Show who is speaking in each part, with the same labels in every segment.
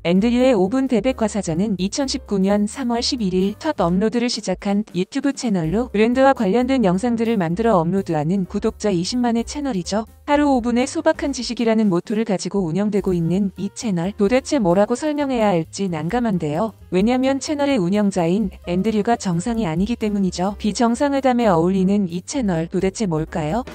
Speaker 1: 앤드류의 5분 대백과사전은 2019년 3월 11일 첫 업로드를 시작한 유튜브 채널로 브랜드와 관련된 영상들을 만들어 업로드하는 구독자 20만의 채널이죠. 하루 5분의 소박한 지식이라는 모토를 가지고 운영되고 있는 이 채널, 도대체 뭐라고 설명해야 할지 난감한데요. 왜냐면 채널의 운영자인 앤드류가 정상이 아니기 때문이죠. 비정상회담에 어울리는 이 채널, 도대체 뭘까요?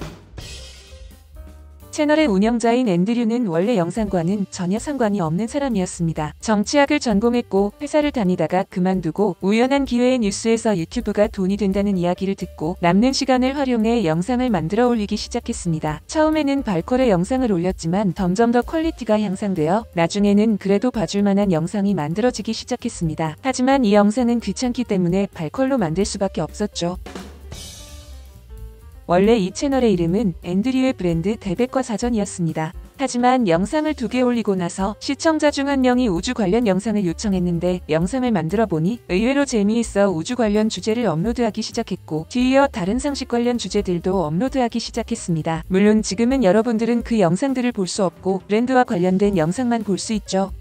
Speaker 1: 채널의 운영자인 앤드류는 원래 영상과는 전혀 상관이 없는 사람이었습니다. 정치학을 전공했고 회사를 다니다가 그만두고 우연한 기회에 뉴스에서 유튜브가 돈이 된다는 이야기를 듣고 남는 시간을 활용해 영상을 만들어 올리기 시작했습니다. 처음에는 발컬의 영상을 올렸지만 점점 더 퀄리티가 향상되어 나중에는 그래도 봐줄만한 영상이 만들어지기 시작했습니다. 하지만 이 영상은 귀찮기 때문에 발컬로 만들 수밖에 없었죠. 원래 이 채널의 이름은 앤드류의 브랜드 대백과사전이었습니다. 하지만 영상을 2개 올리고 나서 시청자 중 한 명이 우주 관련 영상을 요청했는데 영상을 만들어 보니 의외로 재미있어 우주 관련 주제를 업로드하기 시작했고 뒤이어 다른 상식 관련 주제들도 업로드하기 시작했습니다. 물론 지금은 여러분들은 그 영상들을 볼 수 없고 브랜드와 관련된 영상만 볼 수 있죠.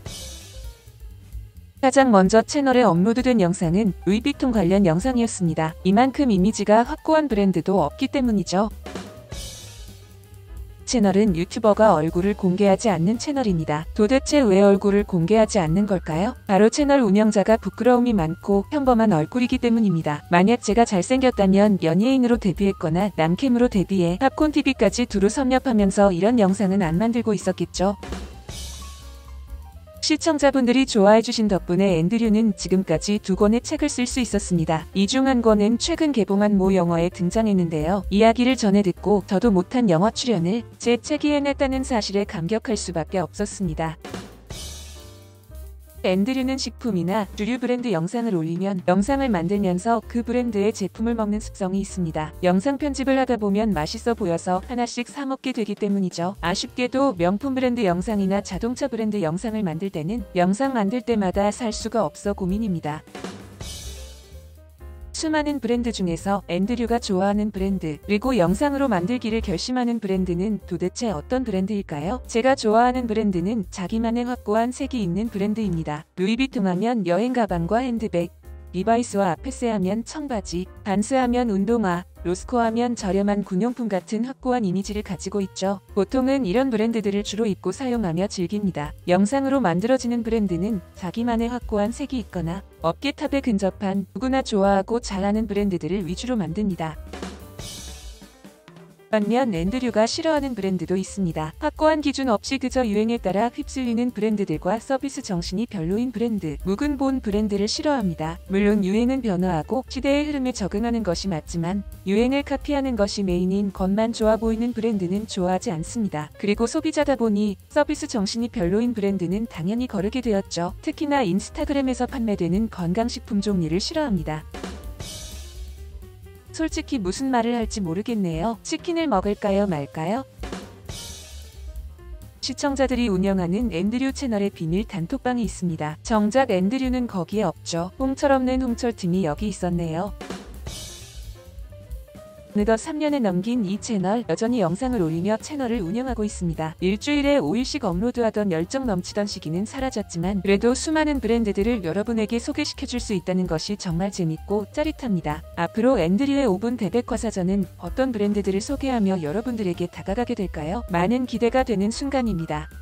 Speaker 1: 가장 먼저 채널에 업로드된 영상은 루이비통 관련 영상이었습니다. 이만큼 이미지가 확고한 브랜드도 없기 때문이죠. 채널은 유튜버가 얼굴을 공개하지 않는 채널입니다. 도대체 왜 얼굴을 공개하지 않는 걸까요? 바로 채널 운영자가 부끄러움이 많고 평범한 얼굴이기 때문입니다. 만약 제가 잘생겼다면 연예인으로 데뷔했거나 남캠으로 데뷔해 팝콘TV까지 두루 섭렵하면서 이런 영상은 안 만들고 있었겠죠. 시청자분들이 좋아해주신 덕분에 앤드류는 지금까지 2권의 책을 쓸 수 있었습니다. 이 중 한 권은 최근 개봉한 모 영화에 등장했는데요. 이야기를 전해 듣고 저도 못한 영화 출연을 제 책이 해냈다는 사실에 감격할 수밖에 없었습니다. 앤드류는 식품이나 주류 브랜드 영상을 올리면 영상을 만들면서 그 브랜드의 제품을 먹는 습성이 있습니다. 영상 편집을 하다 보면 맛있어 보여서 하나씩 사 먹게 되기 때문이죠. 아쉽게도 명품 브랜드 영상이나 자동차 브랜드 영상을 만들 때는 영상 만들 때마다 살 수가 없어 고민입니다. 수많은 브랜드 중에서 앤드류가 좋아하는 브랜드, 그리고 영상으로 만들기를 결심하는 브랜드는 도대체 어떤 브랜드일까요? 제가 좋아하는 브랜드는 자기만의 확고한 색이 있는 브랜드입니다. 루이비통 하면 여행 가방과 핸드백, 리바이스와 아페스 하면 청바지, 반스 하면 운동화, 로스코 하면 저렴한 군용품 같은 확고한 이미지를 가지고 있죠. 보통은 이런 브랜드들을 주로 입고 사용하며 즐깁니다. 영상으로 만들어지는 브랜드는 자기만의 확고한 색이 있거나 업계 탑에 근접한 누구나 좋아하고 잘하는 브랜드들을 위주로 만듭니다. 반면 앤드류가 싫어하는 브랜드도 있습니다. 확고한 기준 없이 그저 유행에 따라 휩쓸리는 브랜드들과 서비스 정신이 별로인 브랜드, 묵은 본 브랜드를 싫어합니다. 물론 유행은 변화하고 시대의 흐름에 적응하는 것이 맞지만 유행을 카피하는 것이 메인인 것만 좋아 보이는 브랜드는 좋아하지 않습니다. 그리고 소비자다 보니 서비스 정신이 별로인 브랜드는 당연히 거르게 되었죠. 특히나 인스타그램에서 판매되는 건강식품 종류를 싫어합니다. 솔직히 무슨 말을 할지 모르겠네요. 치킨을 먹을까요 말까요? 시청자들이 운영하는 앤드류 채널의 비밀 단톡방이 있습니다. 정작 앤드류는 거기에 없죠. 홍철없는 홍철팀이 여기 있었네요. 어느덧 3년을 넘긴 이 채널, 여전히 영상을 올리며 채널을 운영하고 있습니다. 일주일에 5일씩 업로드하던 열정 넘치던 시기는 사라졌지만 그래도 수많은 브랜드들을 여러분에게 소개시켜줄 수 있다는 것이 정말 재밌고 짜릿합니다. 앞으로 앤드류의 5분 대백과사전은 어떤 브랜드들을 소개하며 여러분들에게 다가가게 될까요? 많은 기대가 되는 순간입니다.